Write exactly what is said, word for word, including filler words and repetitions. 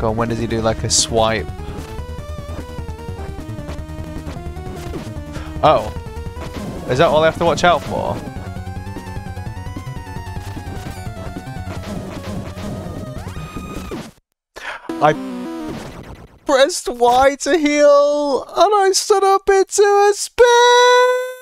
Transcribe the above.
God, when does he do like a swipe? Oh. Is that all I have to watch out for? I pressed Y to heal, and I stood up into a spin!